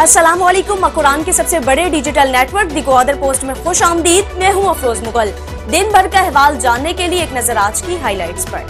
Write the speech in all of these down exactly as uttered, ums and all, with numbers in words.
अस्सलामुअलैकुम। कुरान के सबसे बड़े digital network the Gwadar post में खुश आमदीद। मैं हूँ अफरोज मुगल। दिन भर का अहवाल जानने के लिए एक नजर आज की हाइलाइट्स पर।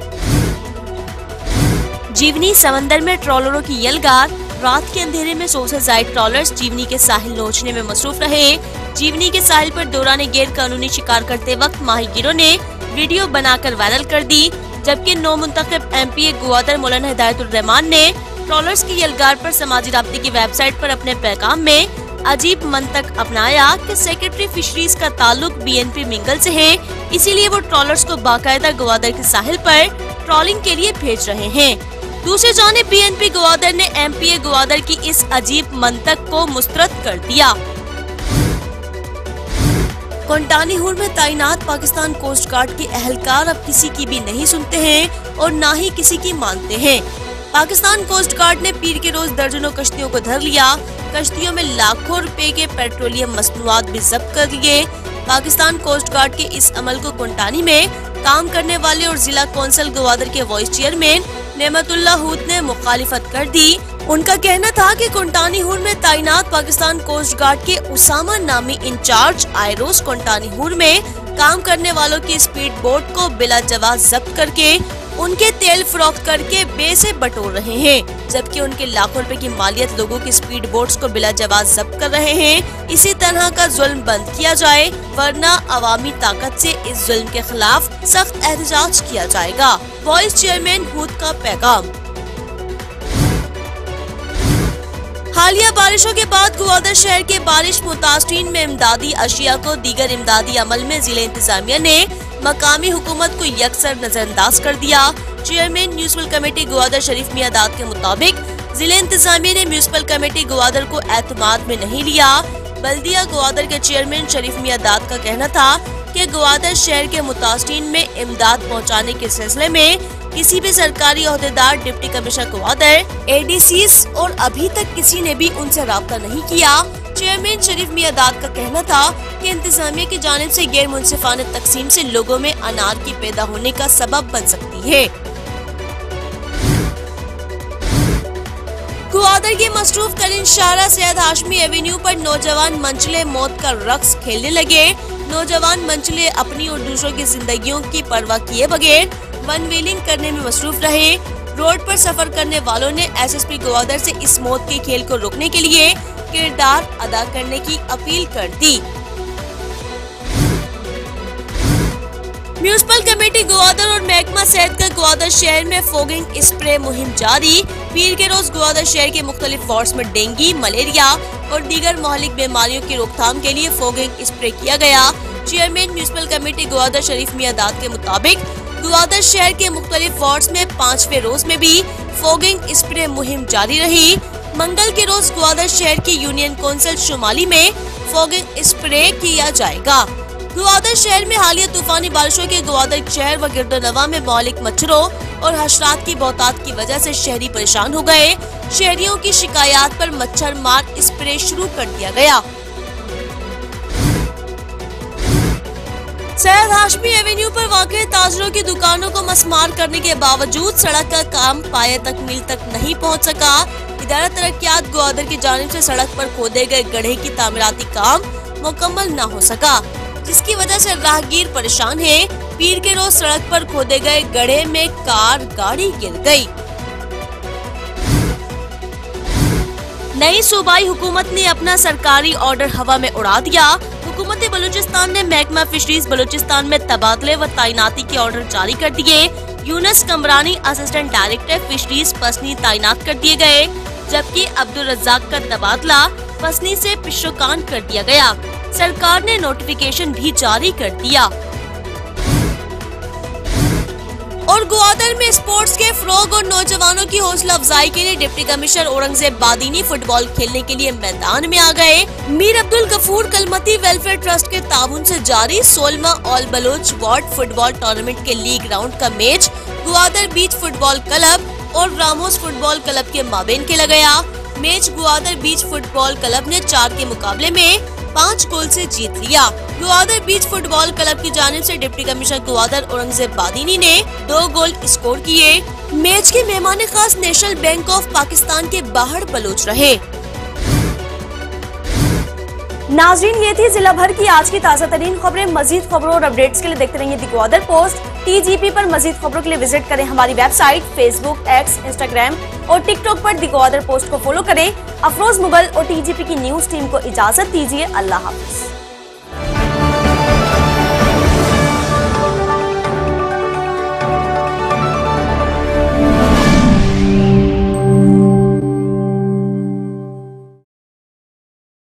जीवनी समंदर में ट्रॉलरों की यलगार। रात के अंधेरे में सौ से ज्यादा ट्रॉलर्स जीवनी के साहिल नोचने में मसरूफ रहे। जीवनी के साहिल पर दौरान गैर कानूनी शिकार करते वक्त माहीगिरों ने वीडियो बनाकर वायरल कर दी, जबकि नौ मुंतखब एम पी ए ग्वादर मौलाना हिदायतुर रहमान ने ट्रॉलर्स की यलगार पर समाजी राब्ते की वेबसाइट पर अपने पैगाम में अजीब मंतक अपनाया कि सेक्रेटरी फिशरीज का ताल्लुक बी एन पी मिंगल से है, इसीलिए वो ट्रॉलर्स को बाकायदा ग्वादर के साहिल पर ट्रॉलिंग के लिए भेज रहे हैं। दूसरी जानिब बी एन पी ग्वादर ने एम पी ए ग्वादर की इस अजीब मंतक को मुस्तरद कर दिया। कोंटानी हुर में तैनात पाकिस्तान कोस्ट गार्ड के अहलकार अब किसी की भी नहीं सुनते हैं और न ही किसी की मानते हैं। पाकिस्तान कोस्ट गार्ड ने पीर के रोज दर्जनों कश्तियों को धर लिया। कश्तियों में लाखों रुपए के पेट्रोलियम मसनूआत भी जब्त कर लिए। पाकिस्तान कोस्ट गार्ड के इस अमल को कोंटानी में काम करने वाले और जिला कौंसिल ग्वादर के वाइस चेयरमैन नेमतुल्लाह हूद ने मुखालिफत कर दी। उनका कहना था कि कोंटानी हुर में तैनात पाकिस्तान कोस्ट गार्ड के उसामा नामी इंचार्ज आयरोस कोंटानी हुर में काम करने वालों की स्पीड बोट को बिला जवाब जब्त करके उनके तेल फरोख्त करके बे से बटोर रहे हैं, जबकि उनके लाखों रुपए की मालियत लोगों की स्पीड बोट्स को बिला जवाब जब्त कर रहे हैं। इसी तरह का जुल्म बंद किया जाए, वरना अवामी ताकत से इस जुल्म के खिलाफ सख्त एहतजाज किया जाएगा। वाइस चेयरमैन हूद का पैगाम। हालिया बारिशों के बाद ग्वादर शहर के बारिश मुतासरीन में इमदादी अशिया को दीगर इमदादी अमल में जिला इंतजामिया ने मकामी हुकूमत को यकसर नजरअंदाज कर दिया। Chairman municipal committee Gwadar Sharif Miyadad के मुताबिक जिला इंतजामिया ने म्यूनिसिपल कमेटी ग्वादर को एतमाद में नहीं लिया। बल्दिया ग्वादर के चेयरमैन शरीफ मियादाद का कहना था कि ग्वादर शहर के मुतासरीन में इमदाद पहुँचाने के सिलसिले में किसी भी सरकारी ओहदेदार, deputy commissioner Gwadar, A D Cs और अभी तक किसी ने भी उनसे राब्ता नहीं किया। चेयरमैन शरीफ मियादाद का कहना था कि इंतजामिया की जानिब से गैर मुनसिफाना तकसीम से लोगों में अनार की पैदा होने का सबब बन सकती है। ग्वादर की मसरूफ तरीन शाहरा सैयद हाशमी एवेन्यू पर नौजवान मंचले मौत का रक्स खेलने लगे। नौजवान मंचले अपनी और दूसरों की जिंदगियों की परवाह किए बगैर वन व्हीलिंग करने में मसरूफ रहे। रोड पर सफर करने वालों ने एस एस पी ग्वादर से इस मौत के खेल को रोकने के लिए किरदार अदा करने की अपील कर दी। म्यूनिसिपल कमेटी ग्वादर और महकमा सेहत का ग्वादर शहर में फोगिंग स्प्रे मुहिम जारी। पीर के रोज ग्वादर शहर के मुख्तलिफ वार्ड्स में डेंगू, मलेरिया और दीगर मोहलिक बीमारियों की रोकथाम के लिए फोगिंग स्प्रे किया गया। Chairman municipal committee Gwadar Sharif Miyadad के मुताबिक ग्वादर शहर के मुख्तलिफ वार्ड्स में पाँचवें रोज में भी फोगिंग स्प्रे मुहिम जारी रही। मंगल के रोज ग्वादर शहर की यूनियन कौंसिल शुमाली में फोगिंग स्प्रे किया जाएगा। ग्वादर शहर में हालिया तूफानी बारिशों के ग्वादर शहर व गिरदोनवा में मौलिक मच्छरों और हशरात की बहुतात की वजह से शहरी परेशान हो गए। शहरियों की शिकायत पर मच्छर मार स्प्रे शुरू कर दिया गया। सैयद हाशमी एवेन्यू पर वाक़े ताजरों की दुकानों को मसमार करने के बावजूद सड़क का काम पाए तकमील तक नहीं पहुंच सका। इदारा तरक्यात ग्वादर की जानिब से सड़क पर खोदे गए गड्ढे की तामीराती काम मुकम्मल न हो सका, जिसकी वजह से राहगीर परेशान है। पीर के रोज सड़क पर खोदे गए गड्ढे में कार गाड़ी गिर गई। नई सूबाई हुकूमत ने अपना सरकारी ऑर्डर हवा में उड़ा दिया। हुकूमत बलूचिस्तान ने महकमा फिशरीज बलूचिस्तान में तबादले व तैनाती के ऑर्डर जारी कर दिए। Younus Kamrani assistant director fisheries Pasni तैनात कर दिए गए, जबकि अब्दुल रज्जाक का तबादला पसनी से पिशोकान कर दिया गया। सरकार ने नोटिफिकेशन भी जारी कर दिया। और ग्वादर में स्पोर्ट्स के फरोग और नौजवानों की हौसला अफजाई के लिए deputy commissioner Aurangzeb Badini football खेलने के लिए मैदान में आ गए। मीर अब्दुल गफूर कलमती वेलफेयर ट्रस्ट के ताउन से जारी सोलवा all Baloch ward football tournament के लीग राउंड का match Gwadar beach football club और रामोस फुटबॉल क्लब के माबेन खेला गया। Match Gwadar beach football club ने चार के मुकाबले में पाँच गोल से जीत लिया। ग्वादर बीच फुटबॉल क्लब की जानिब से डिप्टी कमिश्नर ग्वादर औरंगजेब बादीनी ने दो गोल स्कोर किए। मैच के मेहमान खास नेशनल बैंक ऑफ पाकिस्तान के बाहर बलोच रहे। नाजरीन, ये थी जिला भर की आज की ताजा तरीन खबरें। मजीद खबरों और अपडेट्स के लिए देखते रहिए दी गॉदर पोस्ट। टीजीपी पर मजीद खबरों के लिए विजिट करें हमारी वेबसाइट, फेसबुक, एक्स, इंस्टाग्राम और टिकटॉक पर दी गॉदर पोस्ट को फॉलो करें। अफरोज मुगल और टीजीपी की न्यूज टीम को इजाजत दीजिए। अल्लाह हाफिज।